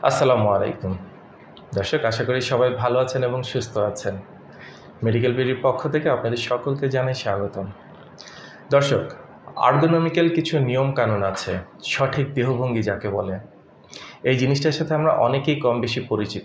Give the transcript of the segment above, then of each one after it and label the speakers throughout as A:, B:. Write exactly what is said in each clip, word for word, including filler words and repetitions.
A: আসসালামু আলাইকুম দর্শক, আশা করি সবাই ভালো আছেন এবং সুস্থ আছেন। মেডিকেল বিডির পক্ষ থেকে আপনাদের সকলকে জানাই স্বাগতম। দর্শক, আর্গোনমিক্যাল কিছু নিয়ম কানুন আছে, সঠিক দেহভঙ্গি যাকে বলে। এই জিনিসটার সাথে আমরা অনেকেই কম বেশি পরিচিত,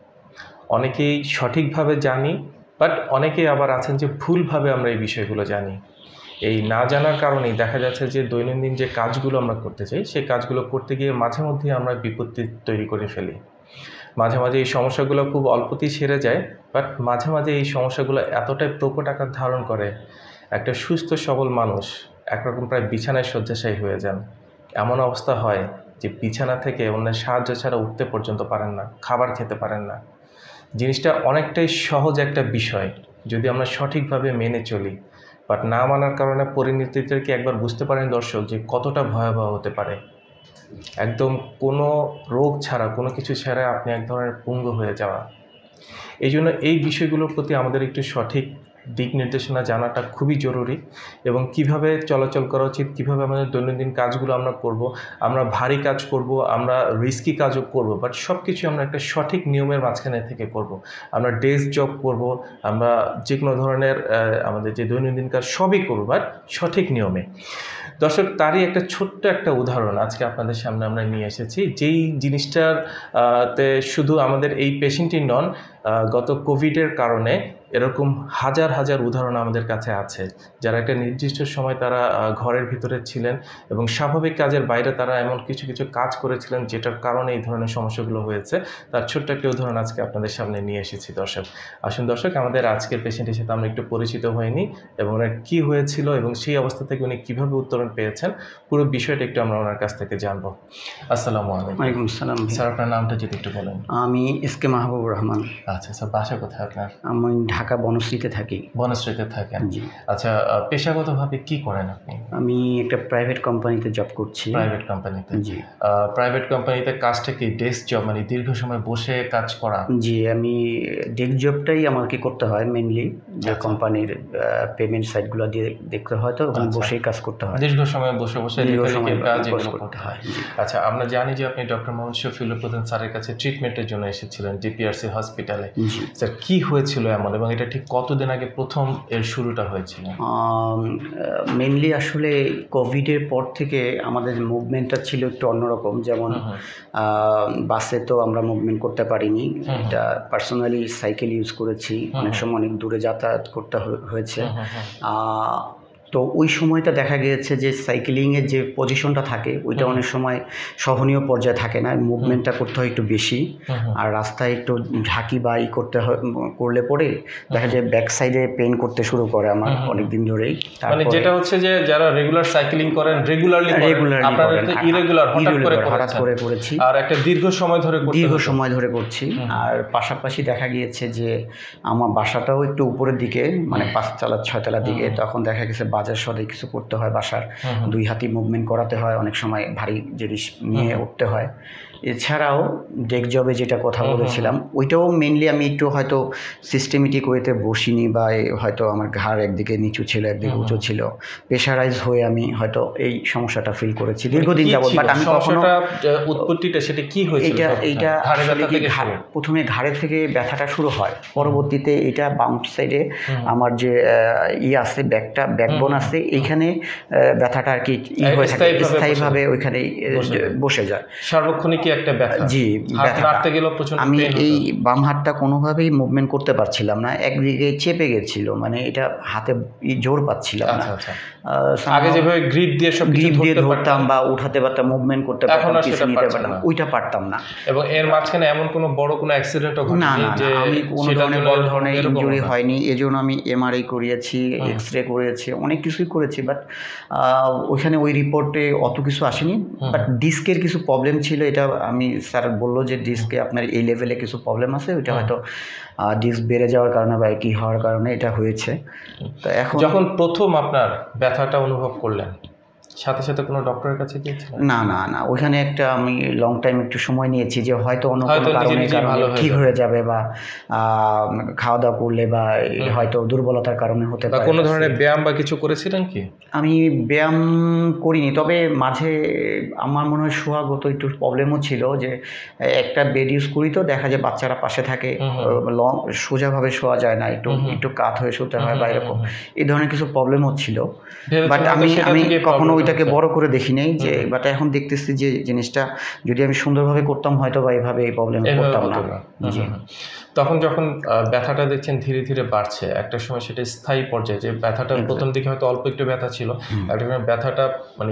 A: অনেকেই সঠিকভাবে জানি, বাট অনেকেই আবার আছেন যে ভুলভাবে আমরা এই বিষয়গুলো জানি। এই না জানার কারণেই দেখা যাচ্ছে যে দৈনন্দিন যে কাজগুলো আমরা করতে চাই সেই কাজগুলো করতে গিয়ে মাঝে মধ্যেই আমরা বিপত্তি তৈরি করে ফেলি। মাঝে মাঝে এই সমস্যাগুলো খুব অল্পতেই সেরে যায়, বাট মাঝে মাঝে এই সমস্যাগুলো এতটাই প্রকট আকার ধারণ করে একটা সুস্থ সবল মানুষ একরকম প্রায় বিছানায় শয্যাশায়ী হয়ে যান। এমন অবস্থা হয় যে বিছানা থেকে অন্যের সাহায্য ছাড়া উঠতে পর্যন্ত পারেন না, খাবার খেতে পারেন না। জিনিসটা অনেকটাই সহজ একটা বিষয় যদি আমরা সঠিকভাবে মেনে চলি, বাট না মানার কারণে পরিণতিটা কি একবার বুঝতে পারেন দর্শক যে কতটা ভয়াবহ হতে পারে। একদম কোনো রোগ ছাড়া, কোনো কিছু ছাড়া আপনি এক ধরনের পঙ্গু হয়ে যাওয়া। এই জন্য এই বিষয়গুলোর প্রতি আমাদের একটু সঠিক দিক নির্দেশনা জানাটা খুবই জরুরি, এবং কিভাবে চলাচল করা উচিত, কীভাবে আমাদের দৈনন্দিন কাজগুলো আমরা করব, আমরা ভারী কাজ করব, আমরা রিস্কি কাজও করব, বাট সব কিছু আমরা একটা সঠিক নিয়মের মাঝখানে থেকে করব। আমরা ডেস্ক জব করব, আমরা যে কোনো ধরনের আমাদের যে দৈনন্দিন কাজ সবই করব, বাট সঠিক নিয়মে। দর্শক, তারই একটা ছোট্ট একটা উদাহরণ আজকে আপনাদের সামনে আমরা নিয়ে এসেছি, যেই জিনিসটার তে শুধু আমাদের এই পেশেন্টই নন, গত কোভিডের কারণে এরকম হাজার হাজার উদাহরণ আমাদের কাছে আছে, যারা একটা নির্দিষ্ট সময় তারা ঘরের ভিতরে ছিলেন এবং স্বাভাবিক কাজের বাইরে তারা এমন কিছু কিছু কাজ করেছিলেন যেটার কারণে এই ধরনের সমস্যাগুলো হয়েছে। তার ছোট্ট একটা উদাহরণ আজকে আপনাদের সামনে নিয়ে এসেছি। দর্শক আসুন, দর্শক আমাদের আজকের পেশেন্টের সাথে আমরা একটু পরিচিত হয়নি এবং ওনার কী হয়েছিল এবং সেই অবস্থা থেকে উনি কীভাবে উত্তরণ পেয়েছেন, পুরো বিষয়টা একটু আমরা ওনার কাছ থেকে জানবো। আসসালামু আলাইকুম।
B: ওয়ালাইকুম আসসালাম।
A: স্যার, আপনার নামটা যদি একটু বলেন।
B: আমি এস কে মাহবুবুর রহমান।
A: আচ্ছা স্যার, বাসা কোথায় আপনার?
B: আমি ঢাকা বনশ্রীতে থাকি।
A: বনশ্রীতে থাকেন?
B: জি।
A: আচ্ছা, পেশাগতভাবে কি করেন আপনি?
B: আমি একটা প্রাইভেট কোম্পানিতে জব করছি।
A: প্রাইভেট কোম্পানিতে?
B: জি।
A: প্রাইভেট কোম্পানিতে কাজটা কি ডেস্ক জব, মানে দীর্ঘ সময় বসে কাজ করা?
B: জি, আমি ডেস্ক জবটাই আমাকে করতে হয় মেইনলি, যে কোম্পানির পেমেন্ট সাইটগুলো দিয়ে দেখতে হয়, তো ওখানে বসেই কাজ করতে হয়।
A: দীর্ঘ সময় বসে বসে কাজ এগুলো করতে হয়। আচ্ছা, আমরা জানি যে আপনি ডক্টর মোহাম্মদ শফিউল্লাহ প্রধান স্যারের কাছে ট্রিটমেন্টের জন্য এসেছিলেন ডিপিআরসি হসপিটালে। স্যার, কি হয়েছিল এমন, এবং এটা ঠিক কতদিন আগে প্রথম এর শুরুটা হয়েছিল?
B: মেইনলি আসলে কোভিডের পর থেকে আমাদের মুভমেন্টটা ছিল একটু অন্যরকম। যেমন বাসে তো আমরা মুভমেন্ট করতে পারিনি, এটা পার্সোনালি সাইকেল ইউজ করেছি, অনেক সময় অনেক দূরে যাতায়াত করতে হয়েছে। তো ওই সময়টা দেখা গিয়েছে যে সাইকেলিংয়ের যে পজিশনটা থাকে ওইটা অনেক সময় সহনীয় পর্যায়ে থাকে না, মুভমেন্টটা করতে হয় একটু বেশি, আর রাস্তায় একটু ঝাঁকি বা ই করতে করলে পরে দেখা যায় ব্যাক সাইডে পেন করতে শুরু করে আমার অনেক দিন ধরেই।
A: মানে যেটা হচ্ছে যে যারা রেগুলার সাইকেলিং করেন, রেগুলারলি
B: রেগুলারলি করেন,
A: ইরেগুলার
B: হঠাৎ করে করেছি,
A: আর একটা দীর্ঘ সময় ধরে
B: দীর্ঘ সময় ধরে করছি। আর পাশাপাশি দেখা গিয়েছে যে আমার বাসাটাও একটু উপরের দিকে, মানে পাঁচতলা ছয়তলার দিকে, তখন দেখা গেছে বাজার সদাই কিছু করতে হয়, বাসার দুই হাতি মুভমেন্ট করাতে হয়, অনেক সময় ভারী জিনিস নিয়ে উঠতে হয়। এছাড়াও ডেস্ক জবে যেটা কথা বলেছিলাম ওইটাও মেনলি আমি একটু হয়তো সিস্টেমেটিক ওয়েতে বসিনি, বা হয়তো আমার ঘাড় একদিকে নিচু ছিল একদিকে উঁচু ছিল, প্রেশারাইজ হয়ে আমি হয়তো এই সমস্যাটা ফিল করেছি দীর্ঘদিন যাবত। বাট আমি কখনো
A: উৎপত্তিটা সেটা কি হয়েছিল?
B: এইটা এইটা প্রথমে ঘাড়ের থেকে ব্যথাটা শুরু হয়, পরবর্তীতে এটা বাম সাইডে আমার যে ই আছে, ব্যাকটা ব্যাকবোন আছে, এইখানে ব্যথাটা আর কি ই হয়ে থাকে, স্থায়ীভাবে ওইখানে বসে যায় সার্বক্ষণিক একটা ব্যথা। জি,
A: হাঁটতে গেলেও প্রচন্ড
B: আমি এই বাম হাতটা কোনোভাবেই মুভমেন্ট করতে পারছিলাম না, একদিকে চেপে গেছিল, মানে এটা হাতে জোর পাচ্ছিলাম না।
A: আগে যেভাবে গ্রিপ দিয়ে সব
B: গ্রিপ দিয়ে ধরতাম বা উঠাতে পারতাম, মুভমেন্ট করতে পারতাম, কিছু নিতে পারতাম, ওইটা পারতাম না।
A: এবং এর মাঝখানে এমন কোনো বড় কোনো অ্যাক্সিডেন্টও ঘটেনি?
B: না না, আমি কোনো ধরনের বড় ধরনের ইনজুরি হয়নি। এজন্য আমি এমআরআই করিয়েছি, এক্স রে করেছি, অনেক কিছুই করেছি, বাট ওইখানে ওই রিপোর্টে অত কিছু আসেনি। বাট ডিস্কের কিছু প্রবলেম ছিল, এটা আমি স্যার বললো যে ডিস্কে আপনার এই লেভেলে কিছু প্রবলেম আছে, ওইটা হয়তো ডিস্ক বেড়ে যাওয়ার কারণে বা কি হওয়ার কারণে এটা হয়েছে। তো এখন
A: যখন প্রথম আপনার ব্যথাটা অনুভব করলেন সাথে সাথে কোনো ডক্টরের কাছে গিয়েছিলেন?
B: না না না ওইখানে একটা আমি লং টাইম একটু সময় নিয়েছি যে হয়তো অন্য কোনো কারণে কারণে ঠিক হয়ে যাবে বা খাওয়া দাওয়া করলে বা হয়তো দুর্বলতার কারণে হতে পারে।
A: কোনো ধরনের ব্যায়াম বা কিছু করেছিলেন কি?
B: আমি ব্যায়াম করিনি, তবে মাঝে আমার মনে হয় শোয়াগত একটু প্রবলেমও ছিল, যে একটা বেড ইউজ করি তো দেখা যায় বাচ্চারা পাশে থাকে, লং সোজাভাবে শোয়া যায় না, একটু একটু কাত হয়ে শুতে হয় বা এরকম এই ধরনের কিছু প্রবলেম হচ্ছিল। বাট আমি আমি কখনো ওইটাকে বড় করে দেখি নাই, যে বাট এখন দেখতেছি যে জিনিসটা যদি আমি সুন্দরভাবে করতাম হয়তো বা এইভাবে এই প্রবলেম করতাম না। জি।
A: তখন যখন ব্যথাটা দেখছেন ধীরে ধীরে বাড়ছে, একটা সময় সেটা স্থায়ী পর্যায়ে, যে ব্যথাটা প্রথম দিকে হয়তো অল্প একটু ব্যথা ছিল, একটা সময় ব্যথাটা মানে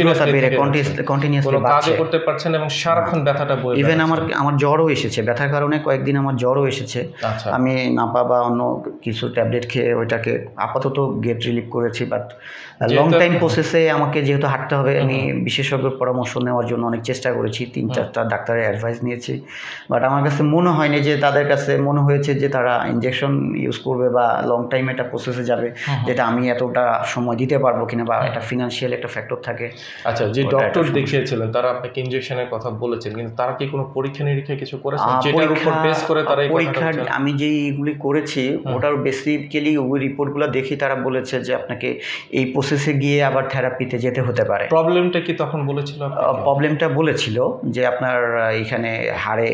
B: কন্টিনিউয়াসলি
A: কাজ করতে পারছেন এবং সারাক্ষণ ব্যথাটা বয়ে,
B: ইভেন আমার আমার জ্বরও এসেছে, ব্যথার কারণে কয়েকদিন আমার জ্বরও এসেছে। আমি নাপা বা অন্য কিছু ট্যাবলেট খেয়ে ওইটাকে আপাতত গেট রিলিফ করেছি। বাট লং টাইম প্রসেসে আমাকে যেহেতু হাঁটতে হবে, আমি বিশেষজ্ঞের পরামর্শ নেওয়ার জন্য অনেক চেষ্টা করেছি, তিন চারটা ডাক্তারের অ্যাডভাইস নিয়েছি। বাট আমার কাছে মনে হয়নি যে তাদের কাছে মনে হয়েছে যে তারা ইনজেকশন ইউজ করবে বা লং টাইম একটা প্রসেসে যাবে, যেটা আমি এতটা সময় দিতে পারবো কিনা, বা একটা ফিনান্সিয়াল একটা ফ্যাক্টর থাকে।
A: আচ্ছা, যে ডক্টর দেখিয়েছিলেন তারা আপনাকে ইনজেকশনের কথা বলেছেন, কিন্তু তারা কি কোনো পরীক্ষা নিরীক্ষা কিছু করেছেন যেটার উপর বেস করে তারা এই
B: পরীক্ষা? আমি যেইগুলি করেছি ওটার বেসিক্যালি ওই রিপোর্টগুলো দেখি তারা বলেছে যে আপনাকে এই প্রসেসে গিয়ে আবার থেরাপিতে যেতে হতে পারে।
A: প্রবলেমটা কি তখন বলেছিল?
B: প্রবলেমটা বলেছিল যে আপনার এখানে হাড়ে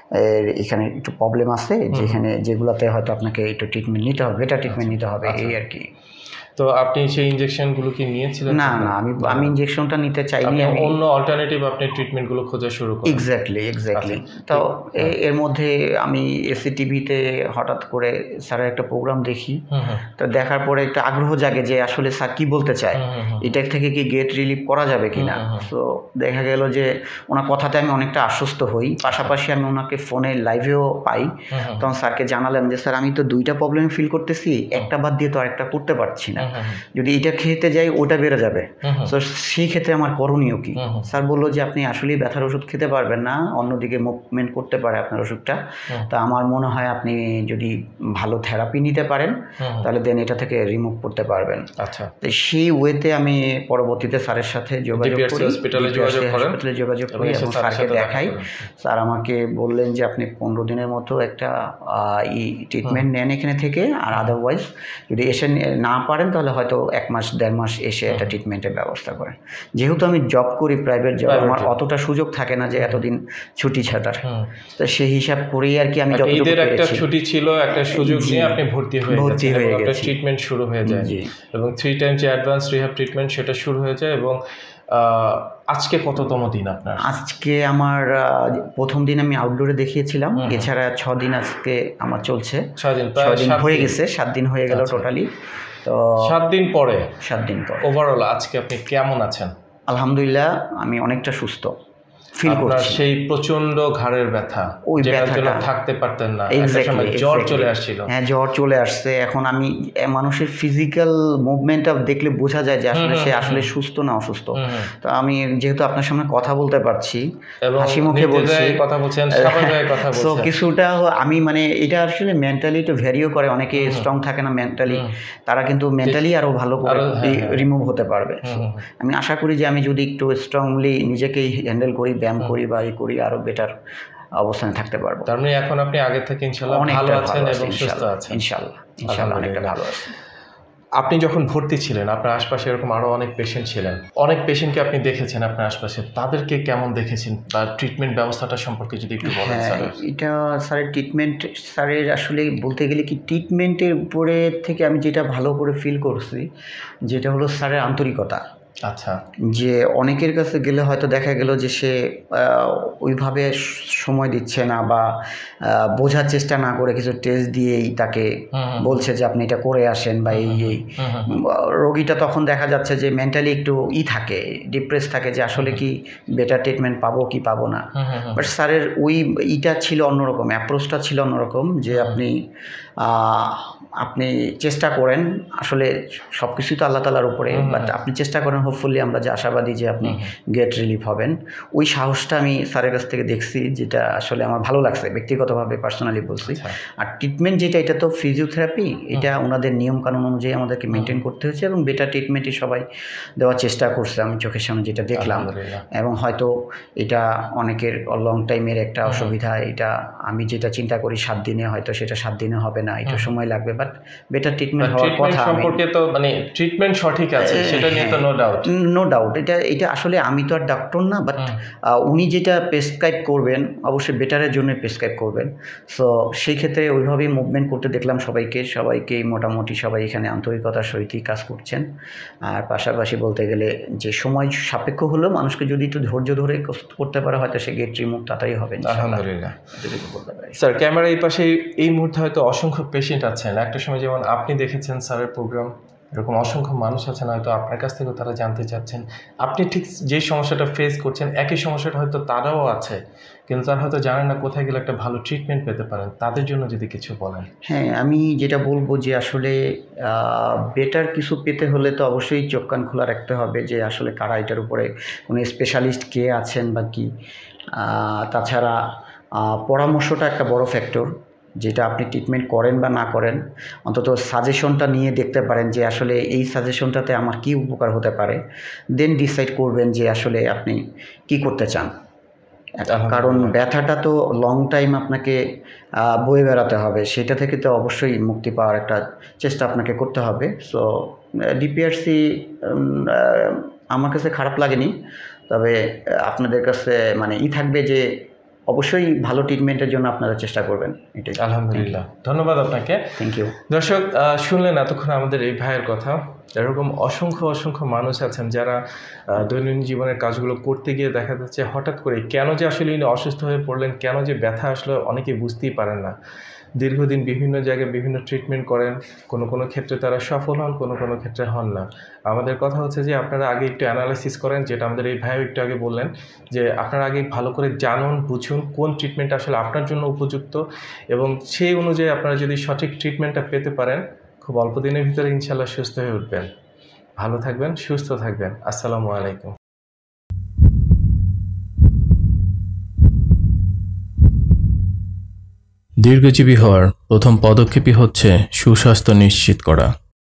B: এখানে একটু প্রবলেম আছে, যেখানে যেগুলোতে হয়তো আপনাকে একটু ট্রিটমেন্ট নিতে হবে, বেটার ট্রিটমেন্ট নিতে হবে, এই আর কি।
A: তো আপনি সেই ইনজেকশনগুলো কি নিয়েছিলেন?
B: না না আমি আমি ইনজেকশনটা নিতে চাইনি, আমি
A: অন্য অল্টারনেটিভ আপনি ট্রিটমেন্টগুলো খোঁজা শুরু করেন।
B: এক্স্যাক্টলি এক্স্যাক্টলি তো এর মধ্যে আমি এসি টিভিতে হঠাৎ করে স্যারের একটা প্রোগ্রাম দেখি, তো দেখার পরে একটা আগ্রহ জাগে যে আসলে স্যার কি বলতে চায়, এটা থেকে কি গেট রিলিফ করা যাবে কিনা। তো দেখা গেল যে ওনার কথাতে আমি অনেকটা আশ্বস্ত হই, পাশাপাশি আমি ওনাকে ফোনে লাইভেও পাই। তখন স্যারকে জানালাম যে স্যার আমি তো দুইটা প্রবলেম ফিল করতেছি, একটা বাদ দিয়ে তো আরেকটা করতে পারছি না, যদি এটা খেতে যাই ওটা বেড়ে যাবে, তো সেই ক্ষেত্রে আমার করণীয় কি? স্যার বললো যে আপনি আসলেই ব্যথার ওষুধ খেতে পারবেন না, অন্যদিকে মুভমেন্ট করতে পারে আপনার ওষুধটা, তা আমার মনে হয় আপনি যদি ভালো থেরাপি নিতে পারেন তাহলে দেন এটা থেকে রিমুভ করতে পারবেন।
A: আচ্ছা,
B: তো সেই ওয়েতে আমি পরবর্তীতে স্যারের সাথে যোগাযোগ করি,
A: হসপিটালে যোগাযোগ করেন,
B: হসপিটালে যোগাযোগ করি এবং স্যারকে দেখাই। স্যার আমাকে বললেন যে আপনি পনেরো দিনের মতো একটা ই ট্রিটমেন্ট নেন এখানে থেকে, আর আদারওয়াইজ যদি এসে না পারেন তাহলে হয়তো এক মাস দেড় মাস এসে একটা ট্রিটমেন্টের ব্যবস্থা করেন। যেহেতু আমি জব করি, প্রাইভেট জব, আমার অতটা সুযোগ থাকে না যে এতদিন ছুটি ছাটার, তো সেই হিসাব করেই আর কি আমি যতটুকু
A: একটা ছুটি ছিল, একটা সুযোগ নিয়ে আপনি ভর্তি হয়ে
B: ভর্তি হয়ে গেছেন,
A: ট্রিটমেন্ট শুরু হয়ে যায় এবং থ্রি টাইম যে অ্যাডভান্স রিহ্যাব ট্রিটমেন্ট সেটা শুরু হয়ে যায়। এবং আজকে কততম দিন আপনার?
B: আজকে আমার প্রথম দিন আমি আউটডোরে দেখিয়েছিলাম, এছাড়া ছ দিন আজকে আমার চলছে,
A: ছয় দিন
B: ছয় দিন হয়ে গেছে, সাত দিন হয়ে গেল টোটালি। তো
A: সাত দিন পরে
B: সাত দিন পর
A: ওভারঅল আজকে আপনি কেমন আছেন?
B: আলহামদুলিল্লাহ আমি অনেকটা সুস্থ ফিল করছি।
A: সেই প্রচন্ড ঘাড়ের ব্যথা,
B: ওই ব্যথাটা
A: থাকতে পারতেন না, একটা সময় জ্বর চলে আসছিল।
B: হ্যাঁ, জ্বর চলে আসছে। এখন আমি মানুষের ফিজিক্যাল মুভমেন্টটা দেখলে বোঝা যায় যে আসলে সে আসলে সুস্থ না অসুস্থ। তো আমি যেহেতু আপনার সামনে কথা বলতে পারছি, হাসি মুখে বলছি,
A: কথা বলছেন, স্বাভাবিক কথা বলছেন,
B: সো কিছুটা আমি মানে এটা আসলে মেন্টালি তো ভ্যারিও করে, অনেকে স্ট্রং থাকে না মেন্টালি, তারা কিন্তু মেন্টালি আরো ভালো করে রিমুভ হতে পারবে। আমি আশা করি যে আমি যদি একটু স্ট্রংলি নিজেকেই হ্যান্ডেল করি, ব্যায়াম করি বা এই করি, আরো বেটার অবস্থানে থাকতে পারবো।
A: তার মানে এখন আপনি আগে থেকে ইনশাআল্লাহ ভালো আছেন এবং সুস্থ আছেন?
B: ইনশাআল্লাহ ইনশাআল্লাহ অনেকটা ভালো আছেন।
A: আপনি যখন ভর্তি ছিলেন আপনার আশপাশে এরকম আরও অনেক পেশেন্ট ছিলেন, অনেক পেশেন্টকে আপনি দেখেছেন আপনার আশপাশে, তাদেরকে কেমন দেখেছেন বা ট্রিটমেন্ট ব্যবস্থাটা সম্পর্কে যদি একটু বলেন।
B: হ্যাঁ, এটা স্যারের ট্রিটমেন্ট, স্যারের আসলে বলতে গেলে কি ট্রিটমেন্টের উপরে থেকে আমি যেটা ভালো করে ফিল করছি যেটা হলো স্যারের আন্তরিকতা।
A: আচ্ছা,
B: যে অনেকের কাছে গেলে হয়তো দেখা গেল যে সে ওইভাবে সময় দিচ্ছে না বা বোঝার চেষ্টা না করে কিছু টেস্ট দিয়েই তাকে বলছে যে আপনি এটা করে আসেন বা এই এই রোগীটা তখন দেখা যাচ্ছে যে মেন্টালি একটু ই থাকে, ডিপ্রেস থাকে যে আসলে কি বেটার ট্রিটমেন্ট পাবো কি পাবো না। বাট স্যারের ওই ইটা ছিল অন্যরকম, অ্যাপ্রোচটা ছিল অন্যরকম, যে আপনি আপনি চেষ্টা করেন, আসলে সব কিছুই তো আল্লাহ তাআলার উপরে, বাট আপনি চেষ্টা করেন, হোপফুলি আমরা যে আশাবাদী যে আপনি গেট রিলিফ হবেন, ওই সাহস সাহসটা আমি স্যারের কাছ থেকে দেখছি, যেটা আসলে আমার ভালো লাগছে ব্যক্তিগতভাবে, পার্সোনালি বলছি। আর ট্রিটমেন্ট যেটা, এটা তো ফিজিওথেরাপি, এটা ওনাদের নিয়মকানুন অনুযায়ী আমাদেরকে মেনটেন করতে হচ্ছে এবং বেটার ট্রিটমেন্টই সবাই দেওয়ার চেষ্টা করছে আমি চোখের সামনে যেটা দেখলাম। এবং হয়তো এটা অনেকের লং টাইমের একটা অসুবিধা, এটা আমি যেটা চিন্তা করি সাত দিনে, হয়তো সেটা সাত দিনে হবে না, একটু সময় লাগবে, বাট বেটার ট্রিটমেন্ট হওয়ার কথা।
A: সম্পর্কে তো মানে ট্রিটমেন্ট সঠিক আছে, সেটা নিয়ে তো নো ডাউট
B: নো ডাউট এটা এটা আসলে আমি তো আর ডক্টর না, বাট উনি যেটা প্রেসক্রাইব করবেন অবশ্যই বেটারের জন্য প্রেসক্রাইব করবেন। সো সেই ক্ষেত্রে ওইভাবেই মুভমেন্ট করতে দেখলাম সবাইকে সবাইকে মোটামুটি সবাই এখানে আন্তরিকতার সহিতই কাজ করছেন। আর পাশাপাশি বলতে গেলে যে সময় সাপেক্ষ হলেও মানুষকে যদি একটু ধৈর্য ধরে করতে পারে, হয়তো সে গেট রিমুভ তাড়াতাড়ি হবে।
A: আলহামদুলিল্লাহ। স্যার, ক্যামেরা এই পাশে এই মুহূর্তে হয়তো অসংখ্য পেশেন্ট আছেন, একটা সময় যেমন আপনি দেখেছেন স্যারের প্রোগ্রাম, এরকম অসংখ্য মানুষ আছেন হয়তো আপনার কাছ থেকেও তারা জানতে চাচ্ছেন আপনি ঠিক যে সমস্যাটা ফেস করছেন একই সমস্যাটা হয়তো তারাও আছে, কিন্তু তারা হয়তো জানেন না কোথায় গেলে একটা ভালো ট্রিটমেন্ট পেতে পারেন, তাদের জন্য যদি কিছু বলেন।
B: হ্যাঁ, আমি যেটা বলবো যে আসলে বেটার কিছু পেতে হলে তো অবশ্যই চোখ কান খোলা রাখতে হবে যে আসলে কারা এটার উপরে কোনো স্পেশালিস্ট কে আছেন বা কি। তাছাড়া পরামর্শটা একটা বড় ফ্যাক্টর, যেটা আপনি ট্রিটমেন্ট করেন বা না করেন অন্তত সাজেশনটা নিয়ে দেখতে পারেন যে আসলে এই সাজেশনটাতে আমার কি উপকার হতে পারে, দেন ডিসাইড করবেন যে আসলে আপনি কি করতে চান। কারণ ব্যথাটা তো লং টাইম আপনাকে বয়ে বেড়াতে হবে, সেটা থেকে তো অবশ্যই মুক্তি পাওয়ার একটা চেষ্টা আপনাকে করতে হবে। সো ডিপিআরসি আমার কাছে খারাপ লাগেনি, তবে আপনাদের কাছে মানে ই থাকবে যে অবশ্যই ভালো ট্রিটমেন্টের জন্য আপনারা চেষ্টা করবেন। এটাই।
A: আলহামদুলিল্লাহ, ধন্যবাদ আপনাকে।
B: Thank you.
A: দর্শক শুনলেন এতক্ষণ আমাদের এই ভাইয়ের কথা। এরকম অসংখ্য অসংখ্য মানুষ আছেন যারা দৈনন্দিন জীবনের কাজগুলো করতে গিয়ে দেখা যাচ্ছে হঠাৎ করে কেন যে আসলে ইনি অসুস্থ হয়ে পড়লেন, কেন যে ব্যথা আসলে অনেকে বুঝতেই পারেন না। দীর্ঘদিন বিভিন্ন জায়গায় বিভিন্ন ট্রিটমেন্ট করেন, কোনো কোনো ক্ষেত্রে তারা সফল হন, কোনো কোনো ক্ষেত্রে হন না। আমাদের কথা হচ্ছে যে আপনারা আগে একটু অ্যানালাইসিস করেন, যেটা আমাদের এই ভাইও একটু আগে বললেন যে আপনারা আগে ভালো করে জানুন, বুঝুন কোন ট্রিটমেন্ট আসলে আপনার জন্য উপযুক্ত, এবং সেই অনুযায়ী আপনারা যদি সঠিক ট্রিটমেন্টটা পেতে পারেন খুব অল্প দিনের ভিতরে ইনশাল্লাহ সুস্থ হয়ে উঠবেন। ভালো থাকবেন, সুস্থ থাকবেন। আসসালামু আলাইকুম। দীর্ঘজীবী হওয়ার প্রথম পদক্ষেপই হচ্ছে সুস্বাস্থ্য নিশ্চিত করা।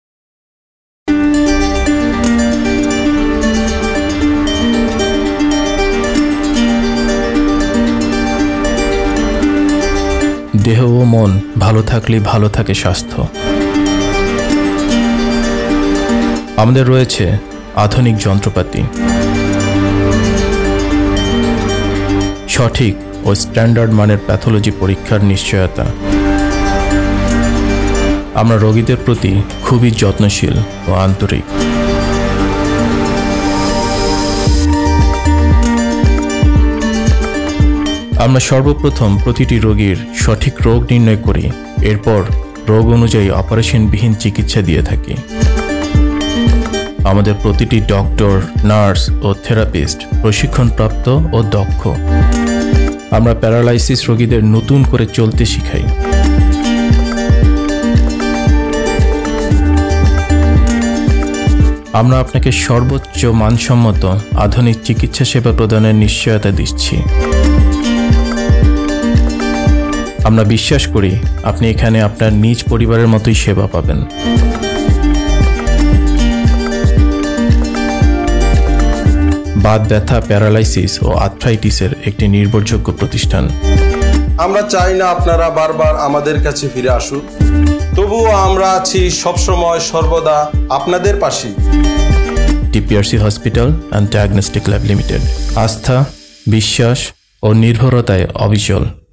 A: দেহ ও মন ভালো থাকলেই ভালো থাকে স্বাস্থ্য। আমাদের রয়েছে আধুনিক যন্ত্রপাতি, সঠিক ও স্ট্যান্ডার্ড মানের প্যাথোলজি পরীক্ষার নিশ্চয়তা। আমরা রোগীদের প্রতি খুবই যত্নশীল ও আন্তরিক। আমরা সর্বপ্রথম প্রতিটি রোগীর সঠিক রোগ নির্ণয় করি, এরপর রোগ অনুযায়ী অপারেশনবিহীন চিকিৎসা দিয়ে থাকি। আমাদের প্রতিটি ডক্টর, নার্স ও থেরাপিস্ট প্রশিক্ষণপ্রাপ্ত ও দক্ষ। আমরা প্যারালাইসিস রোগীদের নতুন করে চলতে শিখাই। আমরা আপনাকে সর্বোচ্চ মানসম্মত আধুনিক চিকিৎসা সেবা প্রদানের নিশ্চয়তা দিচ্ছি। আমরা বিশ্বাস করি আপনি এখানে আপনার নিজ পরিবারের মতোই সেবা পাবেন। বাত ব্যথা, প্যারালাইসিস ও আর্থ্রাইটিসের একটি নির্ভরযোগ্য প্রতিষ্ঠান।
C: আমরা চাই না আপনারা বারবার আমাদের কাছে ফিরে আসুন, তবুও আমরা আছি সবসময় সর্বদা আপনাদের পাশে।
A: DPRC hospital and diagnostic lab limited, আস্থা, বিশ্বাস ও নির্ভরতায় অবিচল।